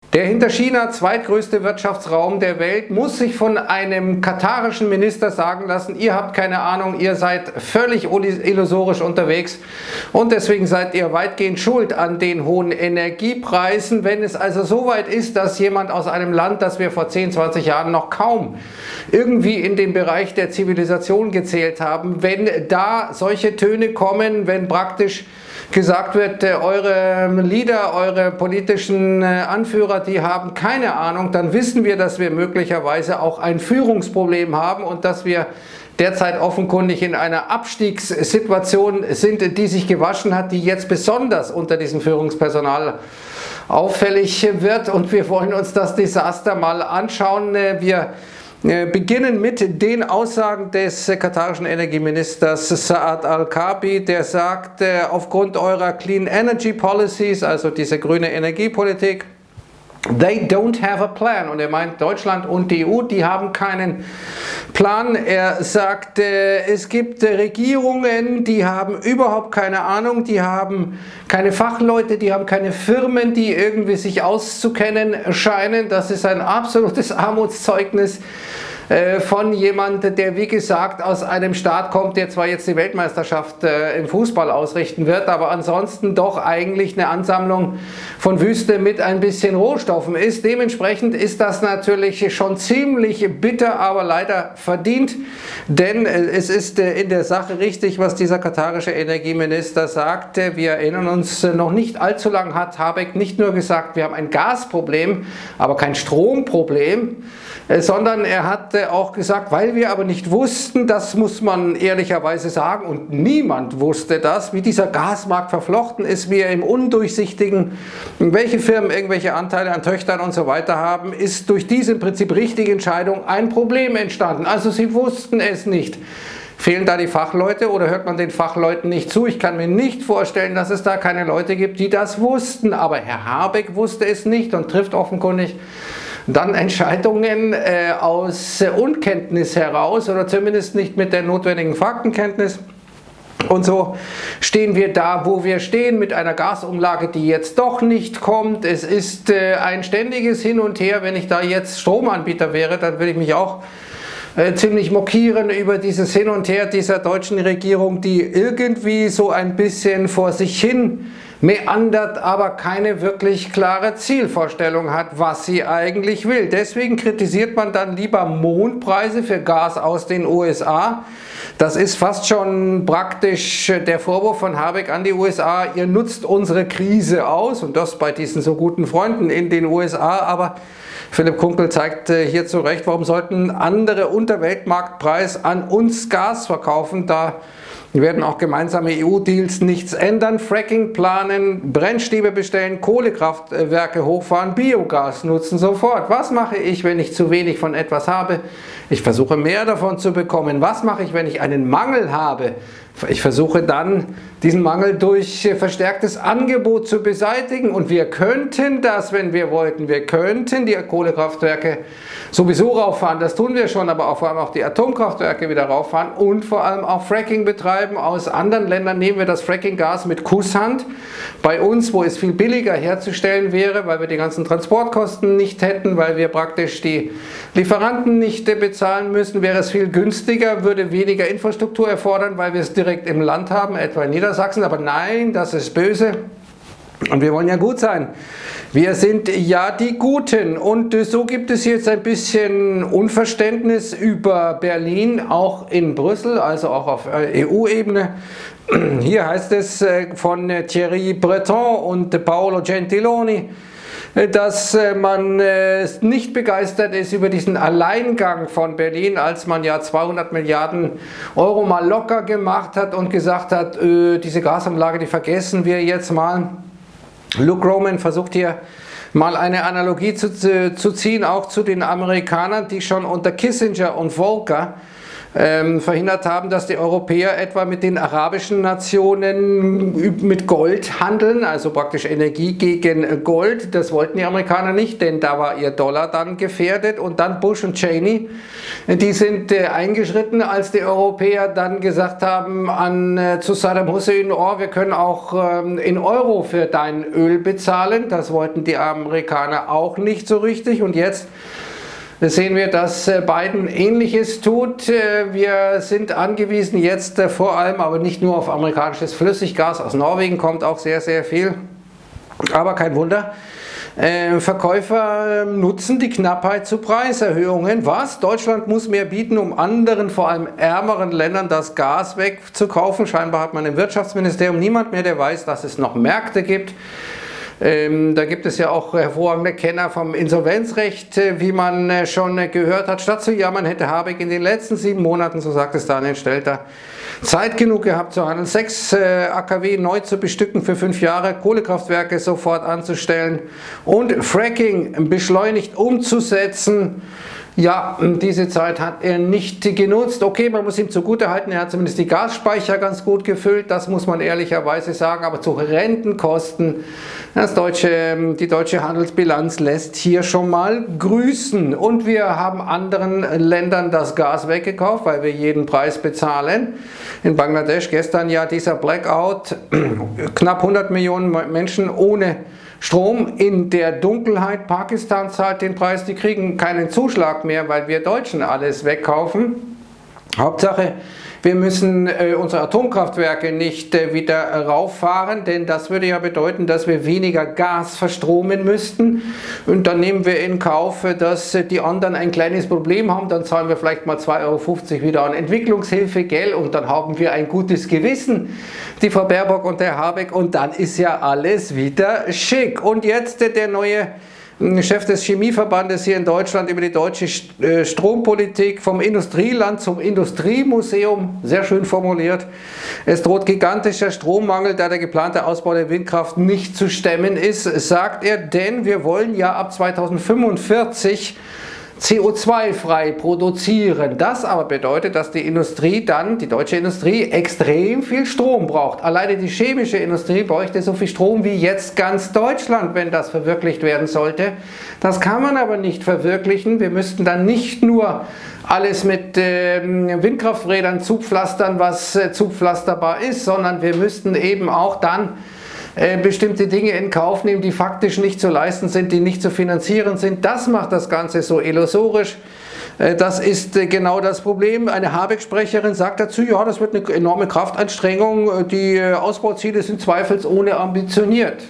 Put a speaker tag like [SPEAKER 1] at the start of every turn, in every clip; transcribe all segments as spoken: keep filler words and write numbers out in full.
[SPEAKER 1] Der hinter China zweitgrößte Wirtschaftsraum der Welt muss sich von einem katarischen Minister sagen lassen, ihr habt keine Ahnung, ihr seid völlig illusorisch unterwegs und deswegen seid ihr weitgehend schuld an den hohen Energiepreisen. Wenn es also so weit ist, dass jemand aus einem Land, das wir vor zehn, zwanzig Jahren noch kaum irgendwie in den Bereich der Zivilisation gezählt haben, wenn da solche Töne kommen, wenn praktisch gesagt wird, eure Leader, eure politischen Anführer, die haben keine Ahnung, dann wissen wir, dass wir möglicherweise auch ein Führungsproblem haben und dass wir derzeit offenkundig in einer Abstiegssituation sind, die sich gewaschen hat, die jetzt besonders unter diesem Führungspersonal auffällig wird. Und wir wollen uns das Desaster mal anschauen. Wir beginnen mit den Aussagen des katarischen Energieministers Saad Al-Kaabi, der sagt, aufgrund eurer Clean Energy Policies, also diese grüne Energiepolitik, they don't have a plan. Und er meint, Deutschland und die E U, die haben keinen Plan. Er sagt, es gibt Regierungen, die haben überhaupt keine Ahnung, die haben keine Fachleute, die haben keine Firmen, die irgendwie sich auszukennen scheinen. Das ist ein absolutes Armutszeugnis von jemandem, der wie gesagt aus einem Staat kommt, der zwar jetzt die Weltmeisterschaft äh, im Fußball ausrichten wird, aber ansonsten doch eigentlich eine Ansammlung von Wüste mit ein bisschen Rohstoffen ist. Dementsprechend ist das natürlich schon ziemlich bitter, aber leider verdient, denn äh, es ist äh, in der Sache richtig, was dieser katarische Energieminister sagte. Wir erinnern uns, äh, noch nicht allzu lang hat Habeck nicht nur gesagt, wir haben ein Gasproblem, aber kein Stromproblem, äh, sondern er hat auch gesagt, weil wir aber nicht wussten, das muss man ehrlicherweise sagen, und niemand wusste das, wie dieser Gasmarkt verflochten ist, wie er im Undurchsichtigen, welche Firmen irgendwelche Anteile an Töchtern und so weiter haben, ist durch diese im Prinzip richtige Entscheidung ein Problem entstanden. Also sie wussten es nicht. Fehlen da die Fachleute oder hört man den Fachleuten nicht zu? Ich kann mir nicht vorstellen, dass es da keine Leute gibt, die das wussten, aber Herr Habeck wusste es nicht und trifft offenkundig dann Entscheidungen äh, aus äh, Unkenntnis heraus oder zumindest nicht mit der notwendigen Faktenkenntnis. Und so stehen wir da, wo wir stehen, mit einer Gasumlage, die jetzt doch nicht kommt. Es ist äh, ein ständiges Hin und Her. Wenn ich da jetzt Stromanbieter wäre, dann würde ich mich auch äh, ziemlich mokieren über dieses Hin und Her dieser deutschen Regierung, die irgendwie so ein bisschen vor sich hin meandert, aber keine wirklich klare Zielvorstellung hat, was sie eigentlich will. Deswegen kritisiert man dann lieber Mondpreise für Gas aus den U S A. Das ist fast schon praktisch der Vorwurf von Habeck an die U S A, ihr nutzt unsere Krise aus, und das bei diesen so guten Freunden in den U S A, aber Philipp Kunkel zeigt hier zu Recht, warum sollten andere unter Weltmarktpreis an uns Gas verkaufen, da werden auch gemeinsame E U-Deals nichts ändern. Fracking planen, Brennstäbe bestellen, Kohlekraftwerke hochfahren, Biogas nutzen sofort. Was mache ich, wenn ich zu wenig von etwas habe? Ich versuche mehr davon zu bekommen. Was mache ich, wenn ich einen Mangel habe? Ich versuche dann, diesen Mangel durch verstärktes Angebot zu beseitigen, und wir könnten das, wenn wir wollten. Wir könnten die Kohlekraftwerke sowieso rauffahren, das tun wir schon, aber auch vor allem auch die Atomkraftwerke wieder rauffahren und vor allem auch Fracking betreiben. Aus anderen Ländern nehmen wir das Fracking-Gas mit Kusshand. Bei uns, wo es viel billiger herzustellen wäre, weil wir die ganzen Transportkosten nicht hätten, weil wir praktisch die Lieferanten nicht bezahlen müssen, wäre es viel günstiger, würde weniger Infrastruktur erfordern, weil wir es direkt im Land haben, etwa in Niedersachsen. Aber nein, das ist böse. Und wir wollen ja gut sein. Wir sind ja die Guten. Und so gibt es jetzt ein bisschen Unverständnis über Berlin, auch in Brüssel, also auch auf E U-Ebene. Hier heißt es von Thierry Breton und Paolo Gentiloni, dass man nicht begeistert ist über diesen Alleingang von Berlin, als man ja zweihundert Milliarden Euro mal locker gemacht hat und gesagt hat, diese Gasanlage, die vergessen wir jetzt mal. Luke Roman versucht hier mal eine Analogie zu, zu ziehen, auch zu den Amerikanern, die schon unter Kissinger und Volcker ähm, verhindert haben, dass die Europäer etwa mit den arabischen Nationen mit Gold handeln, also praktisch Energie gegen Gold. Das wollten die Amerikaner nicht, denn da war ihr Dollar dann gefährdet. Und dann Bush und Cheney, die sind äh, eingeschritten, als die Europäer dann gesagt haben an, äh, zu Saddam Hussein, oh, wir können auch ähm, in Euro für dein Öl bezahlen. Das wollten die Amerikaner auch nicht so richtig. Und jetzt sehen wir, dass Biden Ähnliches tut. Wir sind angewiesen jetzt vor allem, aber nicht nur auf amerikanisches Flüssiggas. Aus Norwegen kommt auch sehr, sehr viel. Aber kein Wunder. Verkäufer nutzen die Knappheit zu Preiserhöhungen. Was? Deutschland muss mehr bieten, um anderen, vor allem ärmeren Ländern das Gas wegzukaufen. Scheinbar hat man im Wirtschaftsministerium niemand mehr, der weiß, dass es noch Märkte gibt. Ähm, da gibt es ja auch hervorragende Kenner vom Insolvenzrecht, äh, wie man äh, schon äh, gehört hat. Statt zu jammern, hätte Habeck in den letzten sieben Monaten, so sagt es Daniel Stelter, Zeit genug gehabt zu handeln, sechs äh, A K W neu zu bestücken für fünf Jahre, Kohlekraftwerke sofort anzustellen und Fracking beschleunigt umzusetzen. Ja, diese Zeit hat er nicht genutzt. Okay, man muss ihm zugutehalten, er hat zumindest die Gasspeicher ganz gut gefüllt, das muss man ehrlicherweise sagen, aber zu Rentenkosten, das deutsche, die deutsche Handelsbilanz lässt hier schon mal grüßen. Und wir haben anderen Ländern das Gas weggekauft, weil wir jeden Preis bezahlen. In Bangladesch gestern ja dieser Blackout, knapp hundert Millionen Menschen ohne Strom in der Dunkelheit. Pakistan zahlt den Preis, die kriegen keinen Zuschlag mehr, weil wir Deutschen alles wegkaufen. Hauptsache, wir müssen äh, unsere Atomkraftwerke nicht äh, wieder rauffahren, denn das würde ja bedeuten, dass wir weniger Gas verstromen müssten. Und dann nehmen wir in Kauf, dass äh, die anderen ein kleines Problem haben. Dann zahlen wir vielleicht mal zwei Euro fünfzig wieder an Entwicklungshilfe, gell? Und dann haben wir ein gutes Gewissen, die Frau Baerbock und der Habeck. Und dann ist ja alles wieder schick. Und jetzt äh, der neue Chef des Chemieverbandes hier in Deutschland über die deutsche Strompolitik, vom Industrieland zum Industriemuseum, sehr schön formuliert. Es droht gigantischer Strommangel, da der geplante Ausbau der Windkraft nicht zu stemmen ist, sagt er, denn wir wollen ja ab zweitausendfünfundvierzig C O zwei frei produzieren. Das aber bedeutet, dass die Industrie dann, die deutsche Industrie, extrem viel Strom braucht. Alleine die chemische Industrie bräuchte so viel Strom wie jetzt ganz Deutschland, wenn das verwirklicht werden sollte. Das kann man aber nicht verwirklichen. Wir müssten dann nicht nur alles mit äh, Windkrafträdern zupflastern, was äh, zupflasterbar ist, sondern wir müssten eben auch dann bestimmte Dinge in Kauf nehmen, die faktisch nicht zu leisten sind, die nicht zu finanzieren sind. Das macht das Ganze so illusorisch. Das ist genau das Problem. Eine Habeck-Sprecherin sagt dazu, ja, das wird eine enorme Kraftanstrengung. Die Ausbauziele sind zweifelsohne ambitioniert.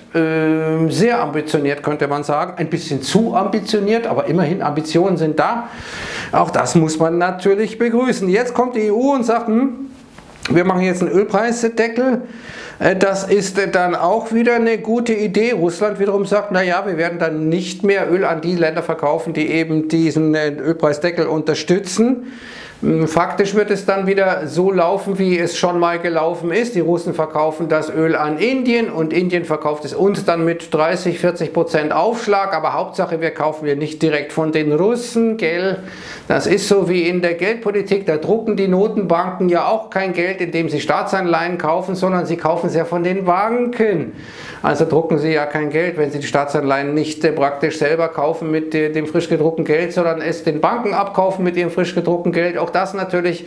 [SPEAKER 1] Sehr ambitioniert, könnte man sagen. Ein bisschen zu ambitioniert, aber immerhin Ambitionen sind da. Auch das muss man natürlich begrüßen. Jetzt kommt die E U und sagt, hm, wir machen jetzt einen Ölpreisdeckel. Das ist dann auch wieder eine gute Idee. Russland wiederum sagt, naja, wir werden dann nicht mehr Öl an die Länder verkaufen, die eben diesen Ölpreisdeckel unterstützen. Faktisch wird es dann wieder so laufen, wie es schon mal gelaufen ist. Die Russen verkaufen das Öl an Indien und Indien verkauft es uns dann mit dreißig, vierzig Prozent Aufschlag. Aber Hauptsache, wir kaufen wir nicht direkt von den Russen, gell? Das ist so wie in der Geldpolitik. Da drucken die Notenbanken ja auch kein Geld, indem sie Staatsanleihen kaufen, sondern sie kaufen es ja von den Banken. Also drucken sie ja kein Geld, wenn sie die Staatsanleihen nicht äh, praktisch selber kaufen mit äh, dem frisch gedruckten Geld, sondern es den Banken abkaufen mit ihrem frisch gedruckten Geld. Auch das natürlich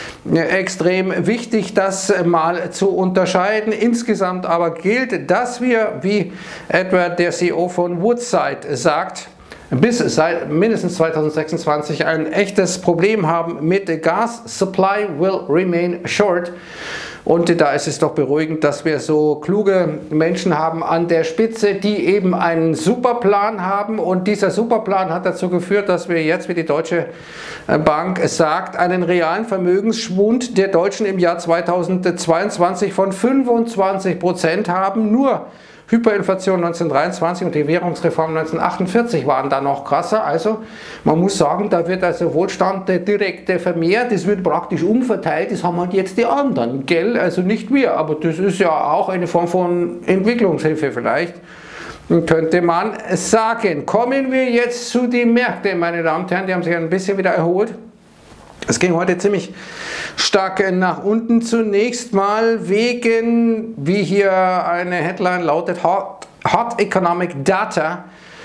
[SPEAKER 1] extrem wichtig, das mal zu unterscheiden. Insgesamt aber gilt, dass wir, wie etwa der C E O von Woodside sagt, bis seit mindestens zweitausendsechsundzwanzig ein echtes Problem haben mit Gas. Supply will remain short. Und da ist es doch beruhigend, dass wir so kluge Menschen haben an der Spitze, die eben einen Superplan haben. Und dieser Superplan hat dazu geführt, dass wir jetzt, wie die Deutsche Bank sagt, einen realen Vermögensschwund der Deutschen im Jahr zweitausendzweiundzwanzig von fünfundzwanzig Prozent haben. Nur Hyperinflation neunzehnhundertdreiundzwanzig und die Währungsreform neunzehnhundertachtundvierzig waren da noch krasser. Also man muss sagen, da wird also Wohlstand direkt vermehrt, das wird praktisch umverteilt, das haben halt jetzt die anderen, gell? Also nicht wir, aber das ist ja auch eine Form von Entwicklungshilfe vielleicht, könnte man sagen. Kommen wir jetzt zu den Märkten, meine Damen und Herren, die haben sich ein bisschen wieder erholt. Es ging heute ziemlich stark nach unten, zunächst mal wegen, wie hier eine Headline lautet, Hot, Hot Economic Data,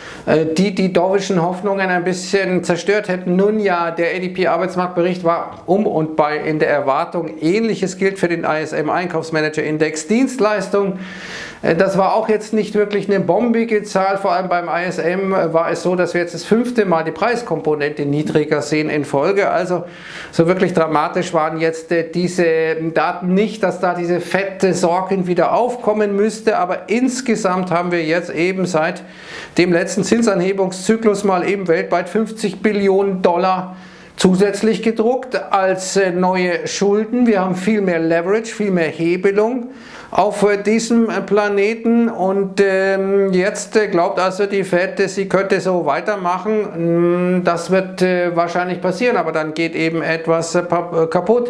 [SPEAKER 1] die die dovischen Hoffnungen ein bisschen zerstört hätten. Nun ja, der A D P-Arbeitsmarktbericht war um und bei in der Erwartung. Ähnliches gilt für den I S M-Einkaufsmanager-Index Dienstleistung. Das war auch jetzt nicht wirklich eine bombige Zahl, vor allem beim I S M war es so, dass wir jetzt das fünfte Mal die Preiskomponente niedriger sehen in Folge. Also so wirklich dramatisch waren jetzt diese Daten nicht, dass da diese fette Sorgen wieder aufkommen müsste, aber insgesamt haben wir jetzt eben seit dem letzten Zinsanhebungszyklus mal eben weltweit fünfzig Billionen Dollar zusätzlich gedruckt als neue Schulden. Wir haben viel mehr Leverage, viel mehr Hebelung auf diesem Planeten und ähm, jetzt äh, glaubt also die Fed, sie könnte so weitermachen. Das wird äh, wahrscheinlich passieren, aber dann geht eben etwas äh, kaputt.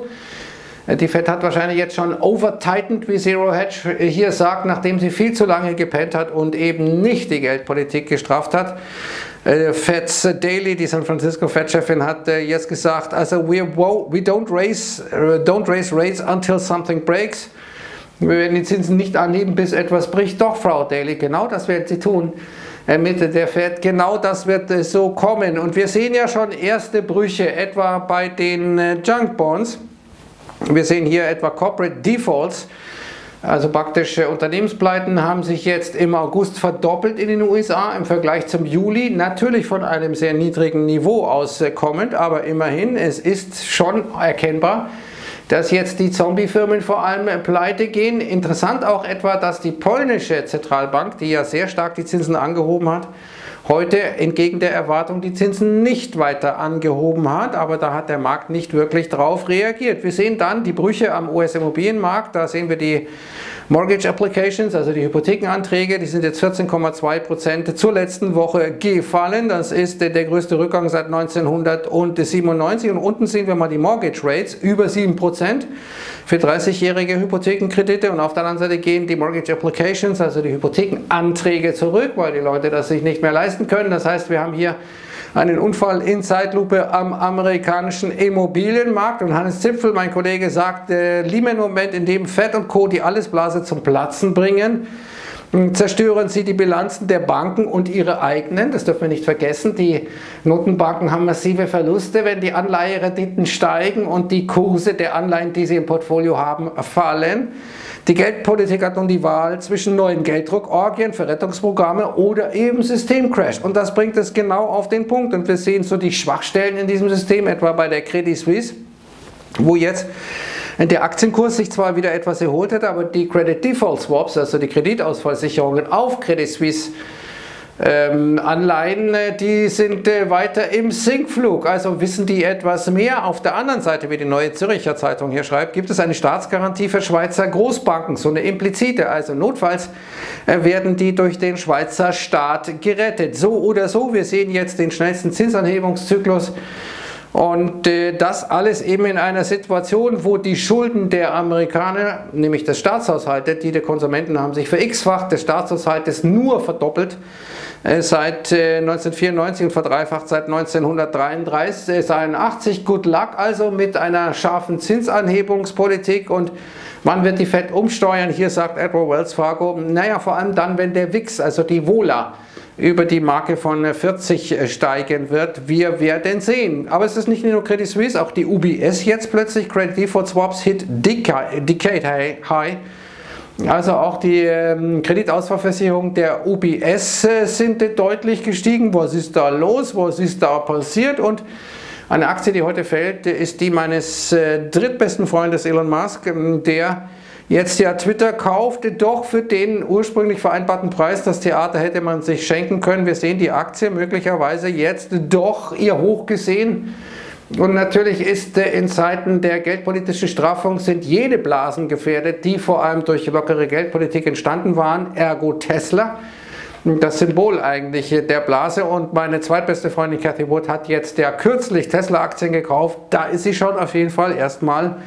[SPEAKER 1] Die Fed hat wahrscheinlich jetzt schon over-tightened, wie Zero Hedge hier sagt, nachdem sie viel zu lange gepennt hat und eben nicht die Geldpolitik gestraft hat. Fed's Daily, die San Francisco Fed-Chefin, hat jetzt gesagt, also we, we don't, raise, don't raise rates until something breaks. Wir werden die Zinsen nicht anheben, bis etwas bricht. Doch, Frau Daly, genau das werden sie tun. Mitte der Fed, genau das wird so kommen. Und wir sehen ja schon erste Brüche, etwa bei den Junk Bonds. Wir sehen hier etwa Corporate Defaults, also praktisch Unternehmenspleiten haben sich jetzt im August verdoppelt in den U S A im Vergleich zum Juli. Natürlich von einem sehr niedrigen Niveau aus kommend, aber immerhin, es ist schon erkennbar, dass jetzt die Zombie-Firmen vor allem pleite gehen. Interessant auch etwa, dass die polnische Zentralbank, die ja sehr stark die Zinsen angehoben hat, heute entgegen der Erwartung die Zinsen nicht weiter angehoben hat, aber da hat der Markt nicht wirklich drauf reagiert. Wir sehen dann die Brüche am U S-Immobilienmarkt, da sehen wir die Mortgage Applications, also die Hypothekenanträge, die sind jetzt vierzehn Komma zwei Prozent zur letzten Woche gefallen. Das ist der größte Rückgang seit neunzehnhundertsiebenundneunzig. Und unten sehen wir mal die Mortgage Rates, über sieben Prozent für dreißigjährige Hypothekenkredite. Und auf der anderen Seite gehen die Mortgage Applications, also die Hypothekenanträge zurück, weil die Leute das sich nicht mehr leisten können. Das heißt, wir haben hier einen Unfall in Zeitlupe am amerikanischen Immobilienmarkt. Und Hannes Zipfel, mein Kollege, sagt, äh, Lehman-Moment, in dem Fed und Co. die Allesblase zum Platzen bringen, zerstören sie die Bilanzen der Banken und ihre eigenen. Das dürfen wir nicht vergessen. Die Notenbanken haben massive Verluste, wenn die Anleiherenditen steigen und die Kurse der Anleihen, die sie im Portfolio haben, fallen. Die Geldpolitik hat nun die Wahl zwischen neuen Gelddruckorgien, Verrettungsprogramme oder eben Systemcrash. Und das bringt es genau auf den Punkt. Und wir sehen so die Schwachstellen in diesem System, etwa bei der Credit Suisse, wo jetzt der Aktienkurs sich zwar wieder etwas erholt hat, aber die Credit Default Swaps, also die Kreditausfallsicherungen auf Credit Suisse Ähm, Anleihen, die sind äh, weiter im Sinkflug, also wissen die etwas mehr. Auf der anderen Seite, wie die Neue Zürcher Zeitung hier schreibt, gibt es eine Staatsgarantie für Schweizer Großbanken, so eine implizite, also notfalls äh, werden die durch den Schweizer Staat gerettet. So oder so, wir sehen jetzt den schnellsten Zinsanhebungszyklus. Und äh, das alles eben in einer Situation, wo die Schulden der Amerikaner, nämlich des Staatshaushaltes, die der Konsumenten haben sich verx-facht, des Staatshaushaltes nur verdoppelt äh, seit äh, neunzehnhundertvierundneunzig und verdreifacht seit neunzehnhundertdreiunddreißig, einundachtzig. Good luck also mit einer scharfen Zinsanhebungspolitik. Und wann wird die Fed umsteuern? Hier sagt Edward Wells Fargo, naja, vor allem dann, wenn der W I X, also die Vola, über die Marke von vierzig steigen wird. Wir werden sehen. Aber es ist nicht nur Credit Suisse, auch die U B S jetzt plötzlich, Credit Default Swaps hit Decade High. Also auch die ähm, Kreditausfallversicherung der U B S äh, sind deutlich gestiegen. Was ist da los? Was ist da passiert? Und eine Aktie, die heute fällt, ist die meines äh, drittbesten Freundes Elon Musk, äh, der jetzt ja Twitter kauft, doch für den ursprünglich vereinbarten Preis. Das Theater hätte man sich schenken können. Wir sehen die Aktie möglicherweise jetzt doch ihr Hoch gesehen. Und natürlich ist in Zeiten der geldpolitischen Straffung sind jede Blasen gefährdet, die vor allem durch lockere Geldpolitik entstanden waren, ergo Tesla. Das Symbol eigentlich der Blase. Und meine zweitbeste Freundin Cathy Wood hat jetzt ja kürzlich Tesla-Aktien gekauft. Da ist sie schon auf jeden Fall erstmal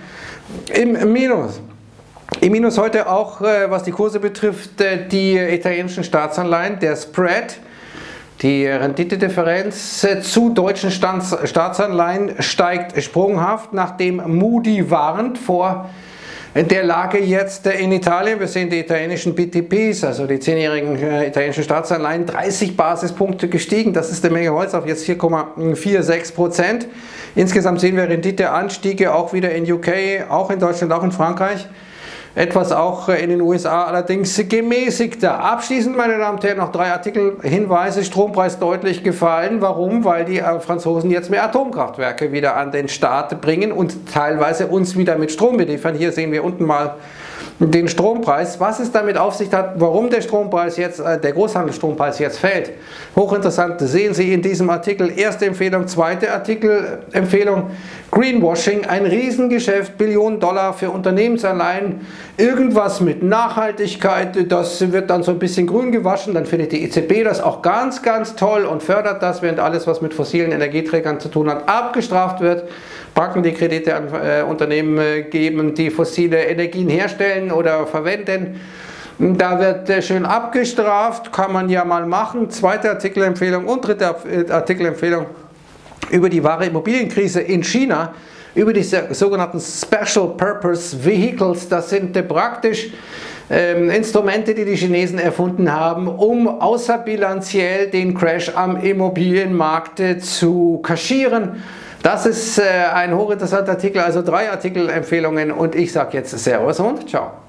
[SPEAKER 1] im Minus. Im Minus heute auch, was die Kurse betrifft, die italienischen Staatsanleihen, der Spread Die Renditedifferenz zu deutschen Staats Staatsanleihen steigt sprunghaft, nachdem Moody warnt vor der Lage jetzt in Italien. Wir sehen die italienischen B T Ps, also die zehnjährigen äh, italienischen Staatsanleihen, dreißig Basispunkte gestiegen. Das ist eine Menge Holz auf jetzt vier Komma sechsundvierzig Prozent. Insgesamt sehen wir Renditeanstiege auch wieder in U K, auch in Deutschland, auch in Frankreich. Etwas auch in den U S A, allerdings gemäßigter. Abschließend, meine Damen und Herren, noch drei Artikelhinweise. Strompreis deutlich gefallen. Warum? Weil die Franzosen jetzt mehr Atomkraftwerke wieder an den Start bringen und teilweise uns wieder mit Strom beliefern. Hier sehen wir unten mal den Strompreis. Was es damit auf sich hat, warum der Strompreis jetzt, äh, der Großhandelsstrompreis jetzt fällt. Hochinteressant, sehen Sie in diesem Artikel. Erste Empfehlung, zweite Artikelempfehlung. Greenwashing, ein Riesengeschäft, Billionen Dollar für Unternehmensanleihen. Irgendwas mit Nachhaltigkeit, das wird dann so ein bisschen grün gewaschen. Dann findet die E Z B das auch ganz, ganz toll und fördert das, während alles, was mit fossilen Energieträgern zu tun hat, abgestraft wird. Banken, die Kredite an äh, Unternehmen äh, geben, die fossile Energien herstellen oder verwenden. Da wird äh, schön abgestraft, kann man ja mal machen. Zweite Artikelempfehlung und dritte Artikelempfehlung über die wahre Immobilienkrise in China, über die sogenannten Special Purpose Vehicles. Das sind äh, praktisch ähm, Instrumente, die die Chinesen erfunden haben, um außerbilanziell den Crash am Immobilienmarkt äh, zu kaschieren. Das ist äh, ein hochinteressanter Artikel, also drei Artikelempfehlungen und ich sage jetzt Servus und ciao.